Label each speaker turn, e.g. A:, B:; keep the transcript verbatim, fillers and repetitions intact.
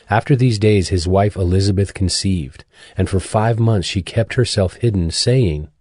A: After these days his wife Elizabeth conceived, and for five months she kept herself hidden, saying,